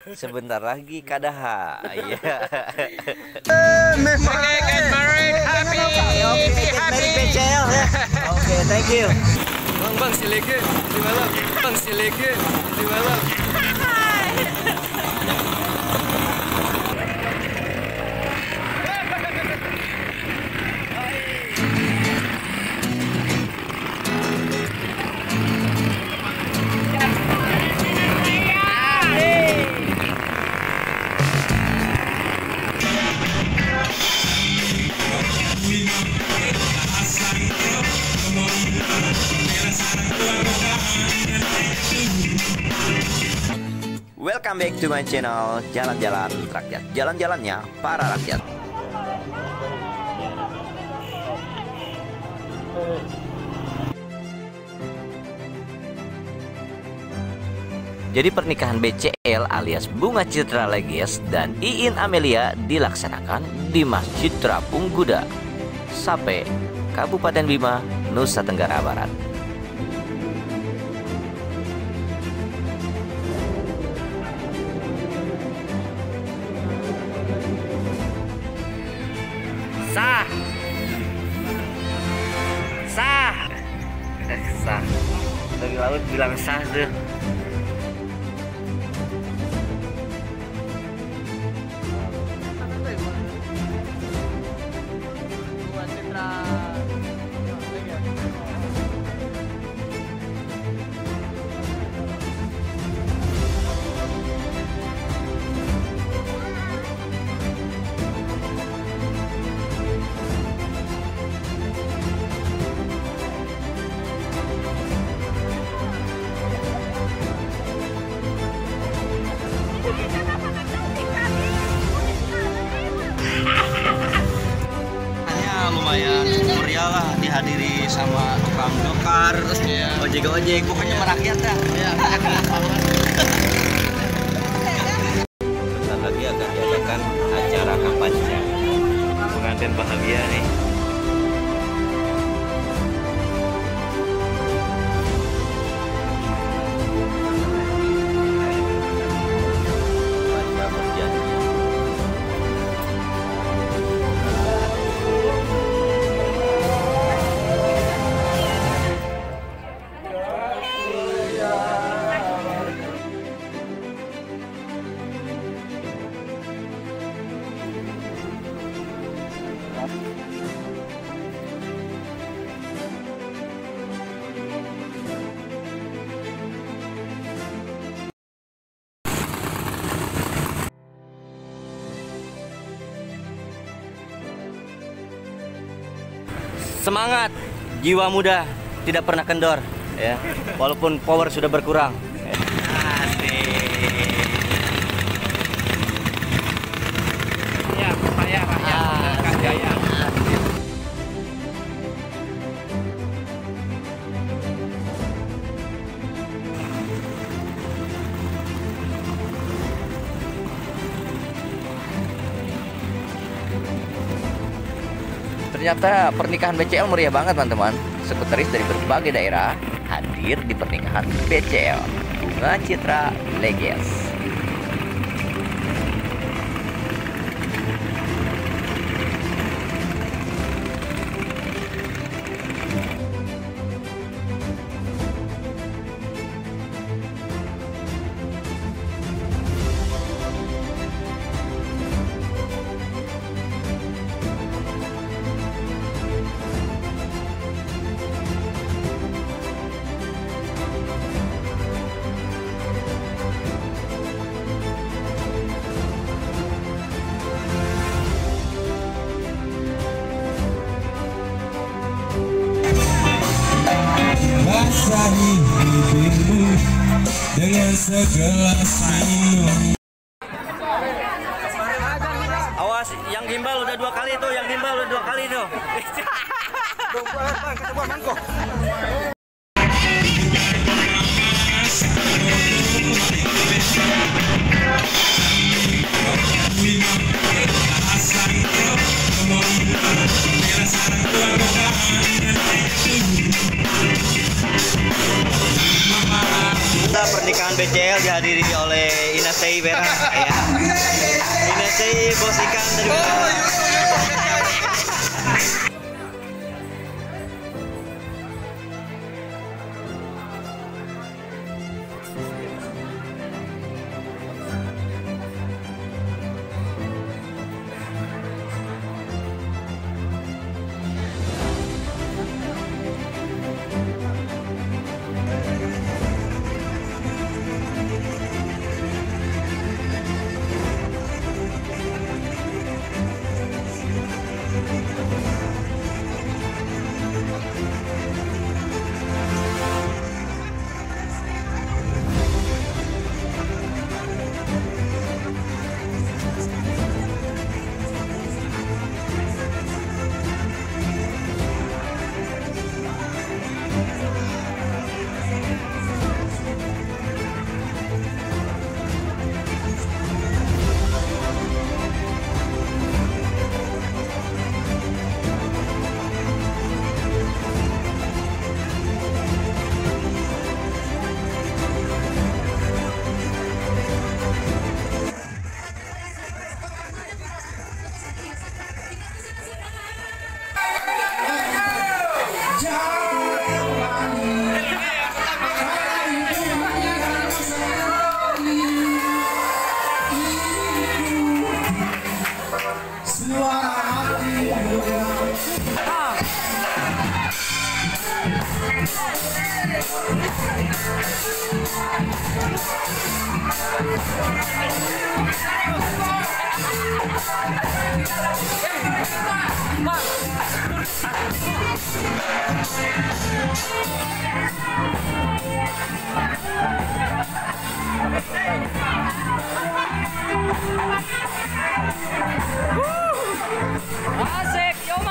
sebentar lagi kadaha. Iya. Get married, happy. Get married BCL ya. Oke, thank you. Bang sileke di malam. Bang sileke di malam. Welcome back to my channel Jalan-Jalan Rakyat. Jalan-jalannya para rakyat. Jadi pernikahan BCL alias Bunga Citra Legies dan Iin Amelia dilaksanakan di Masjid Terapung Kuda, Sape, Kabupaten Bima, Nusa Tenggara Barat. Sah. Dari laut bilang sah tuh. Lumayan meriah lah, dihadiri sama tukang dokar, terus ojek pokoknya merakyat dah. Sebentar lagi akan diadakan acara kampanye. Pengantin bahagia nih. Baca berjanji. Semangat, jiwa muda tidak pernah kendor, ya. Walaupun power sudah berkurang. Ya, supaya rakyat jaya. Ternyata pernikahan BCL meriah banget teman-teman. Sekretaris dari berbagai daerah hadir di pernikahan BCL Bunga Citra Legies. Basahi bibirmu dengan segelas minum. Awas, yang gimbal udah 2 kali tuh, tuh. Pernikahan BCL dihadiri oleh Ina Sei Vera. Ini sih bos ikan dari Asik, Yoma.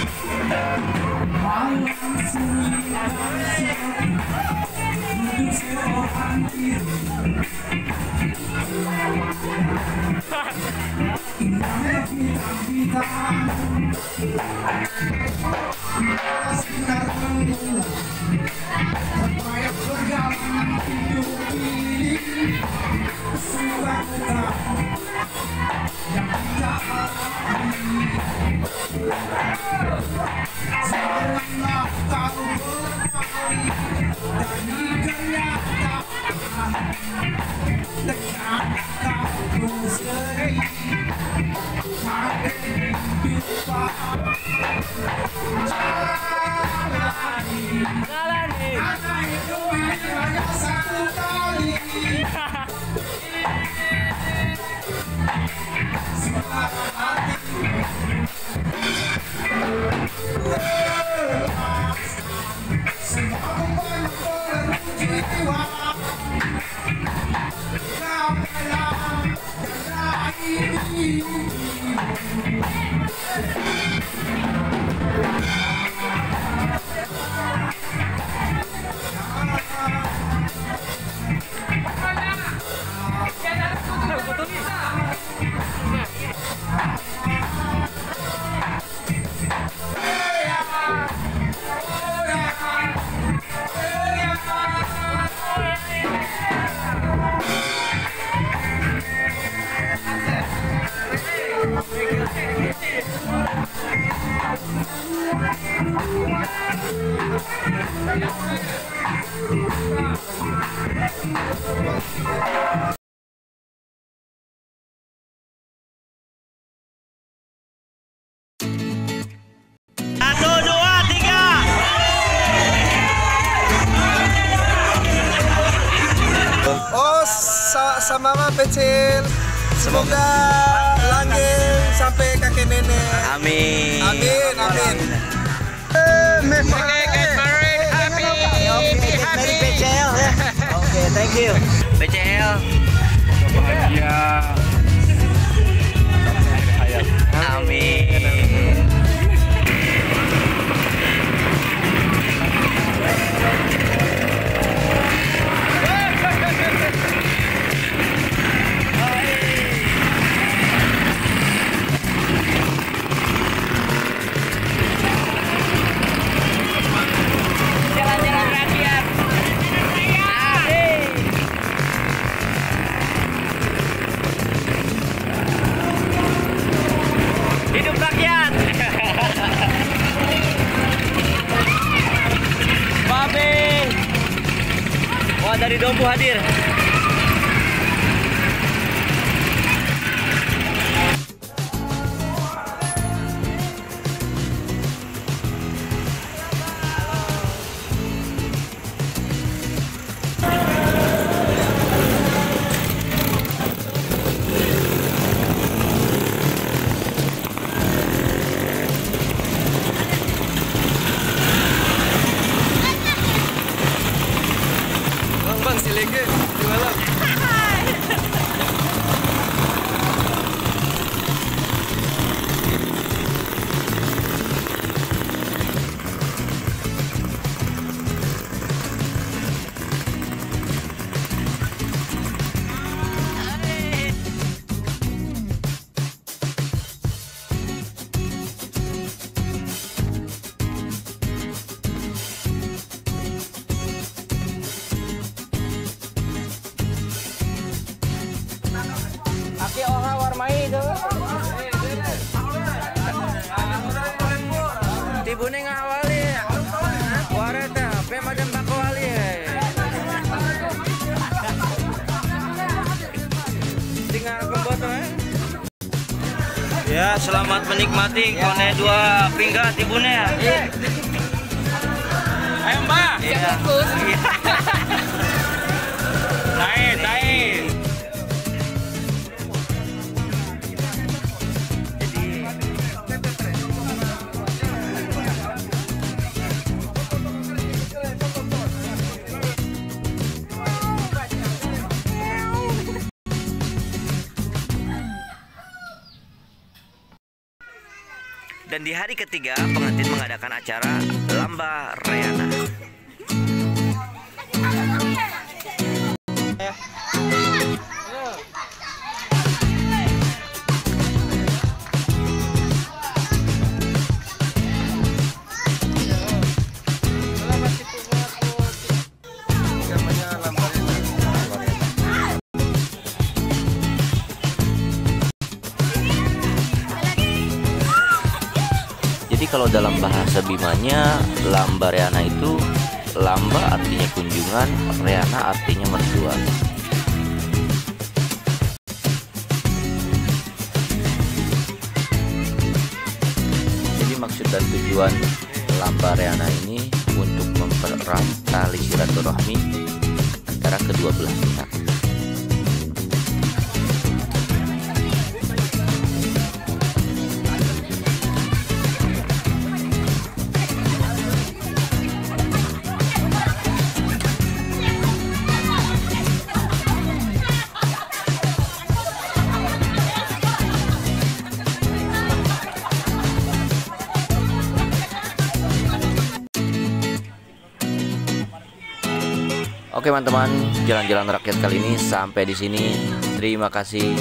Sama Mama Pecil, semoga langgeng sampai kakek nenek. Amin. Amin, amin. Happy BCL ya. Oke, thank you. BCL. Bahagia. Amin. aku hadir. Bang, silege di malam. Aki orang warmai itu. Tibune ngawali. Wareta, pe macam bakwali. Tinggal pemboto Ya, selamat menikmati kone 2 pinggan tibune ya. Ayo Mbak. Iya. Naik. Dan di hari ketiga, pengantin mengadakan acara Lamba Reana. Jadi kalau dalam bahasa Bimanya, Lamba Reana itu, Lamba artinya kunjungan, Reana artinya mertua. Jadi maksud dan tujuan Lamba Reana ini untuk mempererat tali silaturahmi antara kedua belah pihak. Oke teman-teman, jalan-jalan rakyat kali ini sampai di sini. Terima kasih.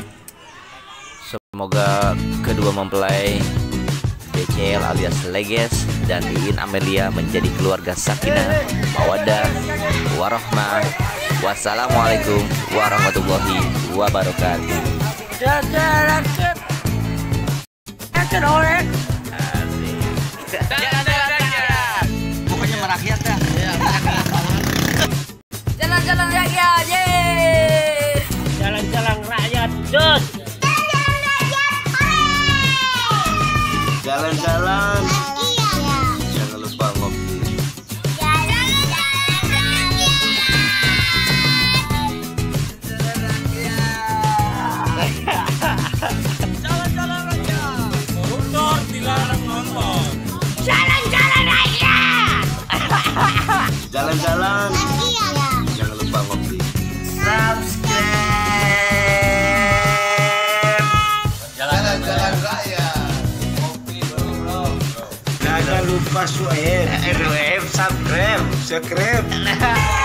Semoga kedua mempelai BCL alias Leges dan Iin Amelia menjadi keluarga sakinah, mawaddah, warahmah. Wassalamualaikum warahmatullahi wabarakatuh. Pokoknya merakyat dah. Jalan-jalan rakyat, yeay! Jalan-jalan rakyat, jos! Jalan-jalan. Jangan lupa ngopi. Jalan-jalan rakyat! Koruptor dilarang nonton! Jalan-jalan rakyat! Jalan-jalan. Jangan lupa ngopi. Jalan-jalan rakyat. Kopi dulu, bro. Jangan lupa subscribe. Subscribe.